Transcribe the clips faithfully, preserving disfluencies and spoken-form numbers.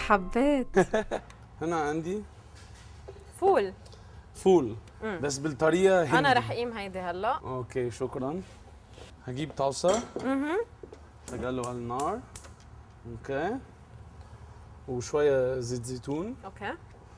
حبيت. هنا عندي فول. فول مم. بس بالطريقه هندي. انا رح اقيم هيدي هلا. اوكي شكرا. هجيب طاسه اها شغله على النار. اوكي وشويه زيت زيتون. اوكي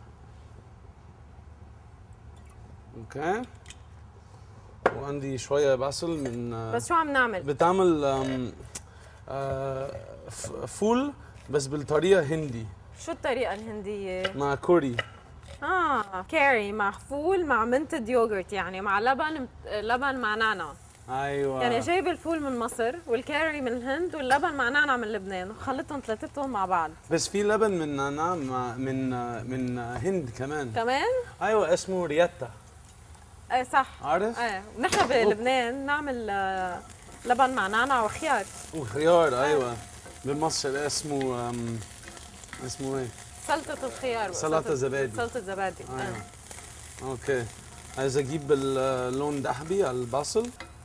اوكي وعندي شويه بصل من بس شو عم نعمل؟ بتعمل أم، آه، ف- فول بس بالطريقه هندي شو الطريقة الهندية؟ مع كوري. اه كاري مع فول مع منتد يوغرت، يعني مع لبن لبن مع نعناع. ايوه يعني جايب الفول من مصر والكاري من الهند واللبن مع نعناع من لبنان وخلطهم ثلاثتهم مع بعض. بس في لبن من نعناع مع- من من هند كمان. كمان؟ ايوه اسمه ريتا. ايه صح. عارف؟ ايه ونحن بلبنان نعمل آه، لبن مع نعناع وخيار. وخيار ايوه. بمصر اسمه أم، اسمه ايه؟ سلطة الخيار. سلطة زبادي. سلطة زبادي. ايوه آه. اوكي. عايز اجيب اللون ذهبي على البصل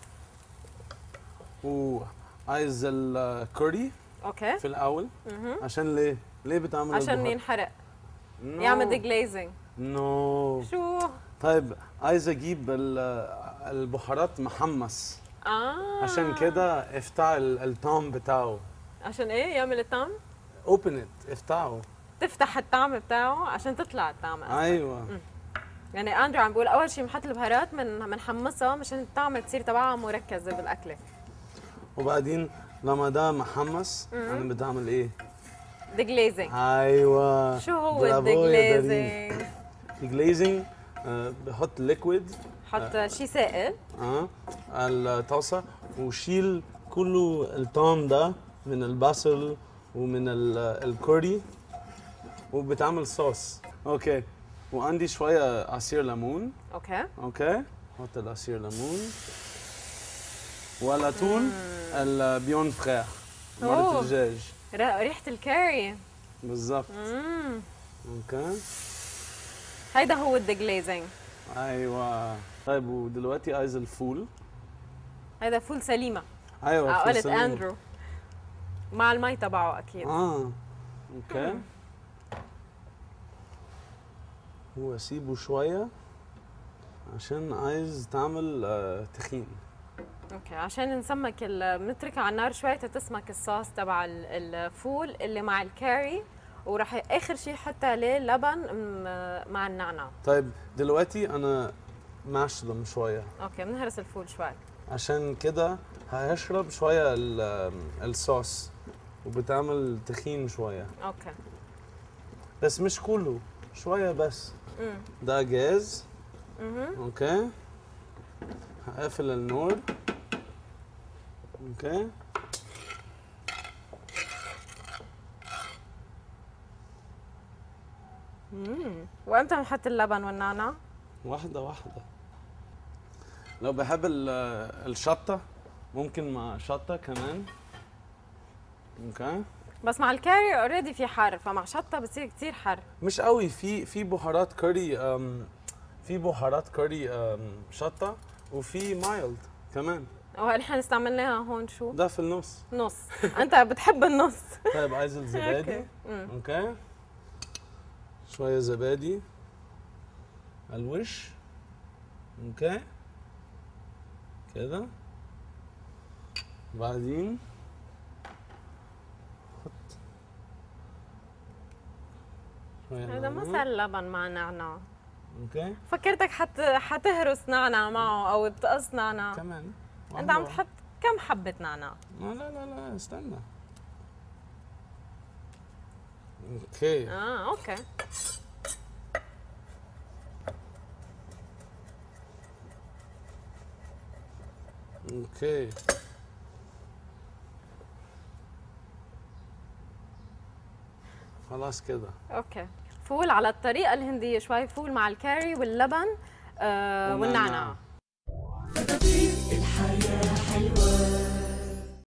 وعايز الكوري اوكي. في الاول. مهم. عشان ليه؟ ليه بتعمل عشان البهار؟ ينحرق. نو. يعمل ديجليزنج. نو. شو؟ طيب عايز اجيب ال- البهارات محمص. اه عشان كده افتح الطعم بتاعه. عشان ايه يعمل الطعم؟ اوبن ات افتحه. تفتح الطعم بتاعه عشان تطلع الطعم أصلاً. ايوه يعني اندرو عم بيقول اول شيء بنحط البهارات من بنحمصها مشان الطعم تصير تبعها مركزه بالاكله. وبعدين لما ده محمص انا بتعمل ايه؟ ديجليزنج. ايوه شو هو برافو يا دارين. الديجليزنج؟ الجليزنج آه بحط ليكويد حط شيء سائل. اه على الطاسه وشيل كله الطعم ده من البصل ومن ال- الكوري وبتعمل صوص. اوكي وعندي شويه عصير ليمون. اوكي اوكي حط العصير ليمون وعلى طول البيون فراخ مرة أوه. الدجاج. ر- ريحه الكاري. بالضبط. امم اوكي هيدا هو الديجليزنج. ايوه. طيب ودلوقتي عايز الفول. هيدا فول سليمه. ايوه فول قالت سليم. اندرو مع المي تبعه اكيد. اه اوكي واسيبه شويه عشان عايز تعمل آه تخين. اوكي عشان نسمك ال- بنتركها على النار شوي تتسمك الصوص تبع ال- الفول اللي مع الكاري، وراح اخر شيء حط عليه لبن م- مع النعناع. طيب دلوقتي انا ماشلهم شويه اوكي بنهرس الفول شوي. عشان كده هشرب شويه ال- الصوص وبتعمل تخين شويه اوكي بس مش كله شويه بس. امم ده جاز. اها اوكي هقفل النور. اوكي امم وامتى بنحط اللبن والنعناع؟ واحدة واحدة. لو بحب ال- الشطة ممكن مع شطة كمان. اوكي بس مع الكاري اوريدي في حر، فمع شطه بصير كثير حر. مش قوي. في في بهارات كوري أم، في بهارات كوري أم، شطة وفي مايلد كمان. ونحن استعملناها هون شو؟ ده في النص. نص. انت بتحب النص. طيب عايز الزبادي. اوكي أمم. اوكي شوية زبادي على الوش. اوكي كده بعدين حط شوية هذا ما نعناع. صار لبن مع نعناع. اوكي فكرتك حت حتهرس نعناع معه او بتقص نعناع. كمان انت عم واحدة تحط كم حبة نعناع؟ لا لا لا لا استنى. اوكي اه اوكي اوكي خلاص كده. اوكي فول على الطريقة الهندية، شوي فول مع الكاري واللبن آه والنعناع. والنعناع.